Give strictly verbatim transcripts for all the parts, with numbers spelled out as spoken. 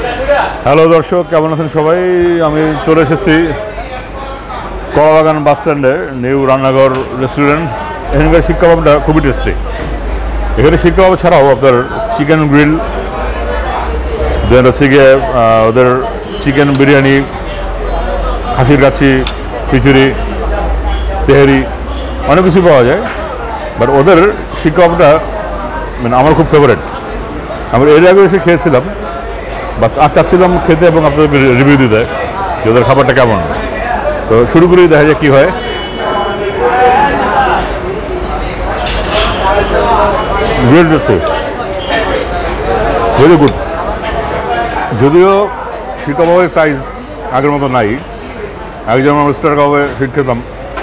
Hello দর্শক, কেমন আছেন সবাই? আমি চলে এসেছি কলাবাগান বাস স্ট্যান্ডে নিউ রান্নাঘর রেস্টুরেন্ট। এখানকার শিক কাবাবটা খুবই টেস্টি। এখানে শিক কাবাব ছাড়াও আপনার চিকেন গ্রিল, দেন হচ্ছে গিয়ে ওদের চিকেন বিরিয়ানি, হাসির কাচ্ছি, খিচুড়ি, তেহারি, অনেক কিছু পাওয়া যায়। বাট ওদের শিক কাবাবটা মানে আমার খুব ফেভারেট। আমি এর আগে এসে খেয়েছিলাম বা আর চাচ্ছিলাম খেতে এবং আপনাদের রিভিউ দিতে যে ওদের খাবারটা কেমন। তো শুরু করেই দেখা যায় কী হয়। Very good. যদিও শিক কাবাবের সাইজ আগের মতো নাই। আগে যেমন আমরা স্টার কাবাবে শিক খেতাম,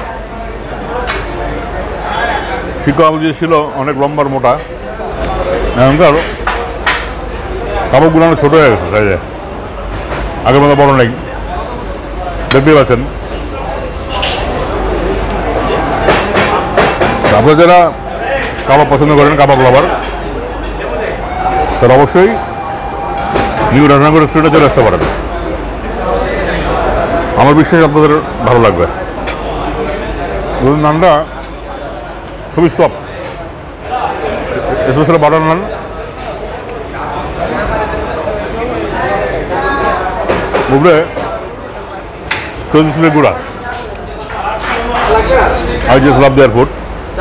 শিক কাবাব যে ছিল অনেক লম্বার মোটা, এখনকার কাবাবগুলো অনেক ছোটো হয়ে গেছে সাইজে, আগের মতো বড় নেই। দেখতেই পাচ্ছেন। আপনারা যারা কাবাব পছন্দ করেন, কাবাব লাভার, তারা অবশ্যই নিউ রান্নাঘর রেস্টুরেন্টে চলে আসতে পারেন। আমার বিশ্বাস আপনাদের ভালো লাগবে। নানটা খুবই সফট, স্পেশাল বাটার নান। উপরে সরিষার গুঁড়া। I just love their food.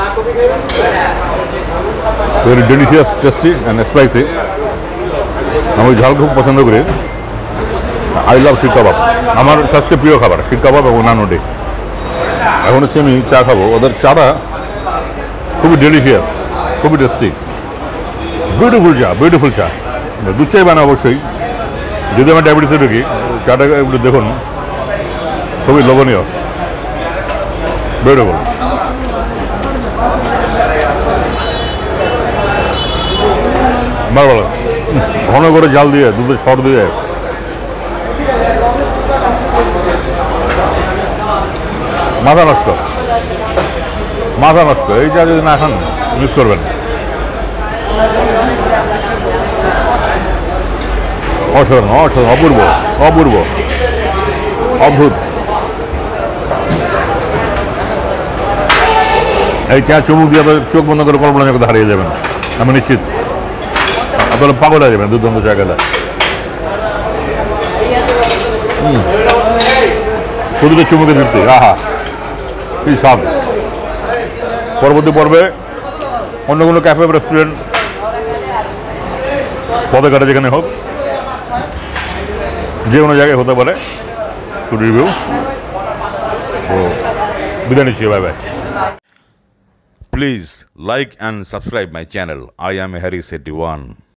Very delicious, tasty and spicy. আমি ঝাল খুব পছন্দ করি। আই লাভ শিক কাবাব। আমার সবচেয়ে প্রিয় খাবার শিক কাবাব এবং নানুটি। এখন হচ্ছে আমি চা খাবো। ওদের চাটা খুবই ডেলিশিয়াস, খুবই টেস্টি, বিউটিফুল চা, বিউটিফুল চা। দুধ চাই বানায় অবশ্যই। যদি আমার ডায়াবেটিসে ঢুকি, চাটা একটু দেখুন, খুবই লোভনীয়, বিউটিফুল। মার্ভেলাস। ঘন করে জাল দিয়ে, দুধের সর দিয়ে, মাথা নষ্ট, মাথা নষ্ট। এই চা যদি না খান মিস করবেন। অসাধারণ, অসাধারণ, অপূর্ব, অপূর্ব, অদ্ভুত। এই চা চুমুক দিয়ে চোখ বন্ধ করে কল্পনা জগতে হারিয়ে যাবেন, আমি নিশ্চিত। আপনারা পাগল হয়ে যাবেন দুর্দান্ত চা খেলে। প্রতিটা চুমুকে তৃপ্তি, আহা কি স্বাদ। পরবর্তী পর্বে অন্য কোনো ক্যাফে রেস্টুরেন্ট পদে কাটে যেখানে হোক, যে কোনো জায়গায় হতে পারে, ফুড রিভিউ। তো বিদায় নিচ্ছি, bye bye. Please like and subscribe my channel. I am Harry Sethi one.